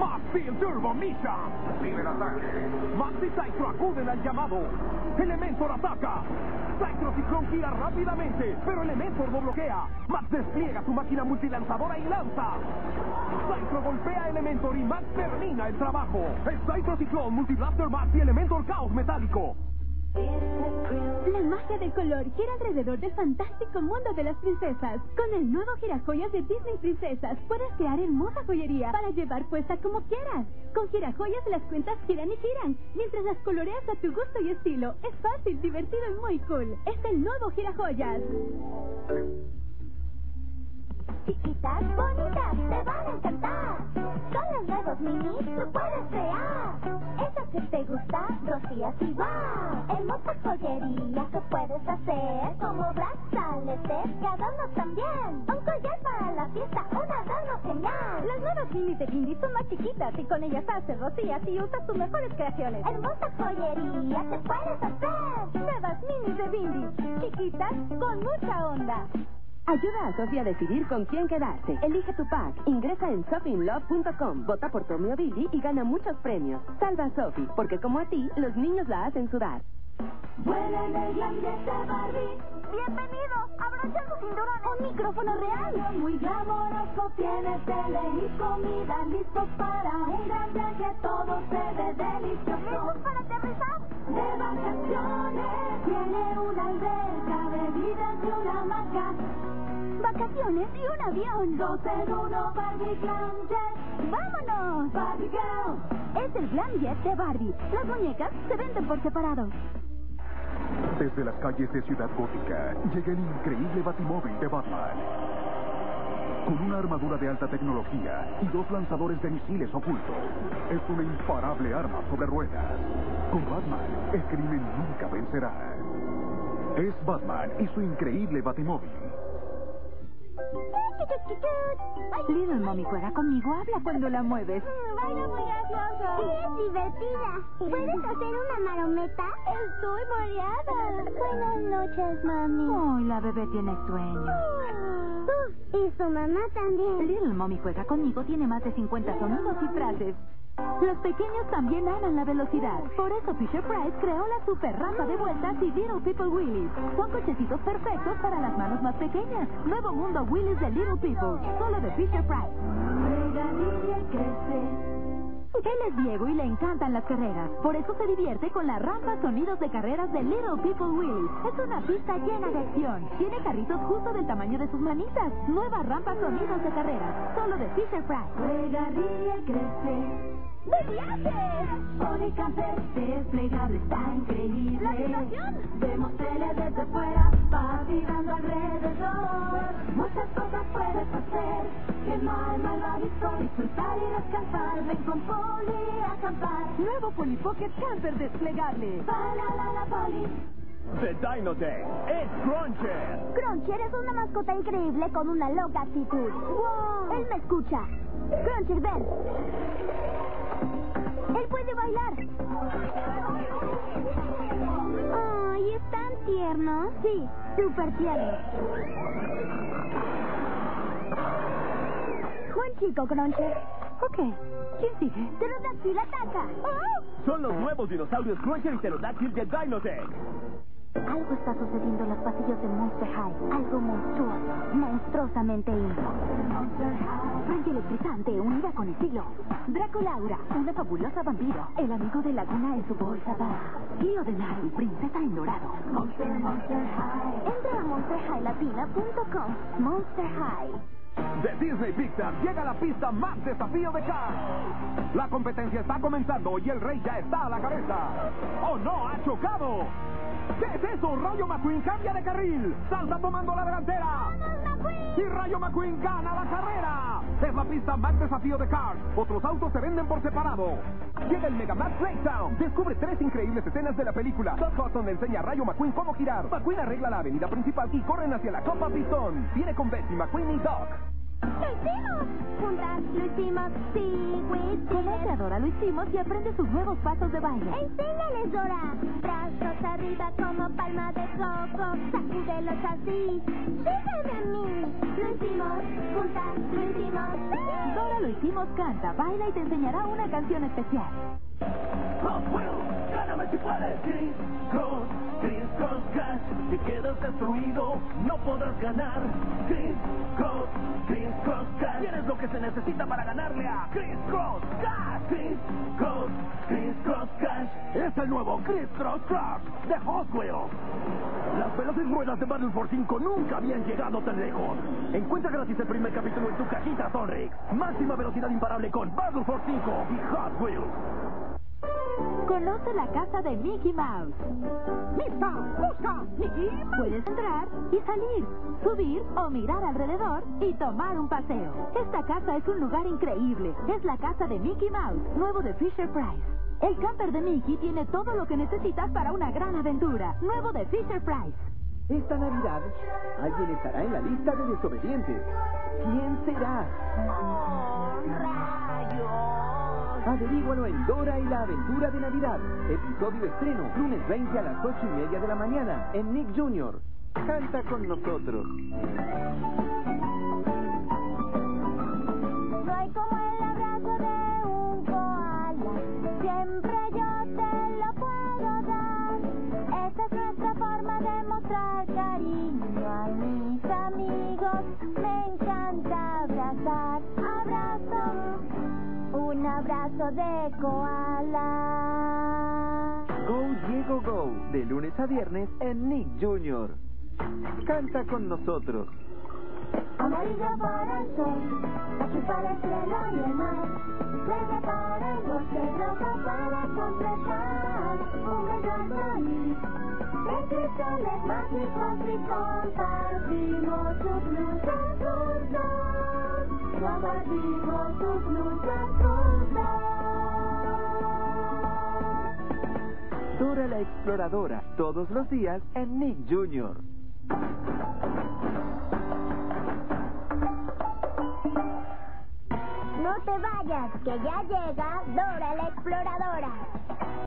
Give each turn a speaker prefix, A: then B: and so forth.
A: Max Steel Turbo Mission.
B: Vive el ataque.
A: Max y Cyclo acuden al llamado. Elementor ataca. Cyclo Ciclón gira rápidamente, pero Elementor lo bloquea. Max despliega su máquina multilanzadora y lanza. Cyclo golpea a Elementor y Max termina el trabajo. El Cyclo Ciclón, Multiblaster Max y Elementor Caos Metálico.
C: La magia del color gira alrededor del fantástico mundo de las princesas. Con el nuevo Girajoyas de Disney Princesas puedes crear hermosa joyería para llevar puesta como quieras. Con Girajoyas las cuentas giran y giran, mientras las coloreas a tu gusto y estilo. Es fácil, divertido y muy cool. Es el nuevo Girajoyas.
D: Chiquitas, bonitas, te van a encantar. Con los nuevos minis tú puedes crear eso que te gusta, rocías igual. Hermosa joyería que puedes hacer, como brazaletes y adornos también. Un collar para la fiesta, un adorno genial.
C: Las nuevas minis de Bimbi son más chiquitas y con ellas haces rocías y usas tus mejores creaciones.
D: Hermosa joyería que puedes hacer.
C: Nuevas minis de Bimbi, chiquitas con mucha onda.
E: Ayuda a Sophie a decidir con quién quedarse. Elige tu pack. Ingresa en shoppinglove.com, vota por Tommy o Billy y gana muchos premios. Salva a Sophie, porque como a ti, los niños la hacen sudar.
D: Vuela en el glam de Barbie. Bienvenido, abrocha su cinturón. Un micrófono real. Muy glamoroso, tiene tele y comida. Listos para un gran viaje, todo se ve delicioso. ¿Listos para aterrizar? De vacaciones, tiene una alberca, bebidas y una hamaca. Vacaciones y un avión. 2 en 1, Barbie Glam Jet. ¡Vámonos! Barbie Girl.
C: Es el Glam Jet de Barbie. Las muñecas se venden por separado.
A: Desde las calles de Ciudad Gótica llega el increíble Batimóvil de Batman. Con una armadura de alta tecnología y 2 lanzadores de misiles ocultos, es una imparable arma sobre ruedas. Con Batman, el crimen nunca vencerá. Es Batman y su increíble Batimóvil.
C: Little Mommy juega conmigo, habla cuando la mueves.
D: Baila muy gracioso. Sí, es divertida. ¿Puedes hacer una marometa? Estoy mareada. Buenas noches, mami.
C: Ay, la bebé tiene sueño.
D: Y su mamá también.
C: Little Mommy juega conmigo tiene más de 50 sonidos y frases. Los pequeños también aman la velocidad. Por eso Fisher Price creó la super rampa de vueltas y Little People Wheelies. Son cochecitos perfectos para las manos más pequeñas. Nuevo mundo Wheelies de Little People, solo de Fisher Price. Él es Diego y le encantan las carreras. Por eso se divierte con la rampa sonidos de carreras de Little People Wheelies. Es una pista llena de acción. Tiene carritos justo del tamaño de sus manitas. Nueva rampa sonidos de carreras, solo de Fisher Price.
D: Juega, ríe, crece. ¡De viaje! Mónica Verde, desplegable, está increíble. ¿La situación? Vemos tele desde fuera, va girando alrededor. Muchas cosas puedes hacer, que no hay malvavisco. Disfrutar y descansar, ven con Poli a acampar.
C: Nuevo Polly Pocket Camper desplegable.
D: Para la Poli.
A: The Dino Day es Cruncher.
D: Cruncher es una mascota increíble con una loca actitud. ¡Wow! Él me escucha. Cruncher, ven. Él puede bailar. Ay, ¿es tan tierno? Sí, súper tierno. Buen chico, Cruncher.
C: Ok, ¿quién sigue?
D: Pterodáctil ataca.
A: Son los nuevos dinosaurios Cruncher y Pterodáctil de Dino Day.
C: Algo está sucediendo en los pasillos de Monster High. Algo monstruoso, monstruosamente íntimo. Frankie electrizante, unida con el siglo. Draculaura, una fabulosa vampiro. El amigo de Laguna en su bolsa baja. Gio de Nari, princesa en dorado.
D: Monster High.
C: Entra a monsterhighlatina.com. Monster High.
A: De Disney Pixar llega la pista más desafío de Cars. La competencia está comenzando y el rey ya está a la cabeza. ¡Oh no! ¡Ha chocado! ¿Qué es eso? Rayo McQueen cambia de carril. Salta tomando la delantera. Y Rayo McQueen gana la carrera. Es la pista más desafío de Cars. Otros autos se venden por separado. Llega el Mega Max Breakdown. Descubre 3 increíbles escenas de la película. Doc Hudson le enseña a Rayo McQueen cómo girar. McQueen arregla la avenida principal y corren hacia la Copa Pistón. Viene con Betty, McQueen y Doc.
D: ¡Lo hicimos! Juntas lo hicimos, sí, Witch.
E: Conoce a Dora Lo Hicimos y aprende sus nuevos pasos de baile.
D: Enséñales, Dora. Brazos arriba como palma de coco. Sacúdelos así. Sígueme a mí. Lo hicimos, juntas lo hicimos.
E: Dora Lo Hicimos canta, baila y te enseñará una canción especial.
A: Hot Wheels, gáname si puedes. Criss Cross Cash. Si quedas destruido, no podrás ganar. Criss Cross Cash. Tienes lo que se necesita para ganarle a Criss Cross Cash. Criss Cross Cash. Es el nuevo Criss Cross Truck de Hot Wheels. Las veloces ruedas de Battle for 5 nunca habían llegado tan lejos. Encuentra gratis el primer capítulo en tu cajita Sonrix. Máxima velocidad imparable con Battle for 5 y Hot Wheels.
E: Conoce la casa de Mickey Mouse.
A: ¡Lista! ¡Busca! ¡Mickey!
E: Puedes entrar y salir, subir o mirar alrededor y tomar un paseo. Esta casa es un lugar increíble. Es la casa de Mickey Mouse, nuevo de Fisher Price. El camper de Mickey tiene todo lo que necesitas para una gran aventura. Nuevo de Fisher Price.
B: Esta Navidad, alguien estará en la lista de desobedientes. ¿Quién será? Averígualo en Dora y la Aventura de Navidad. Episodio estreno, lunes 20 a las 8:30 de la mañana, en Nick Jr. Canta con nosotros.
D: No hay como el abrazo de un koala. Siempre yo te lo puedo dar. Esta es nuestra forma de mostrar cariño a mis amigos. Me encanta abrazar. Abrazo. Un abrazo de koala.
B: Go Diego Go, de lunes a viernes en Nick Jr. Canta con nosotros.
D: Amarillo para el sol, azul para el cielo y el mar, verde para el bosque, rojo para completar un bello arcoíris de cristales mágicos y compartimos sus luces juntos, compartimos sus luces juntos.
B: Dora la Exploradora, todos los días en Nick Jr.
D: No te vayas, que ya llega Dora la Exploradora.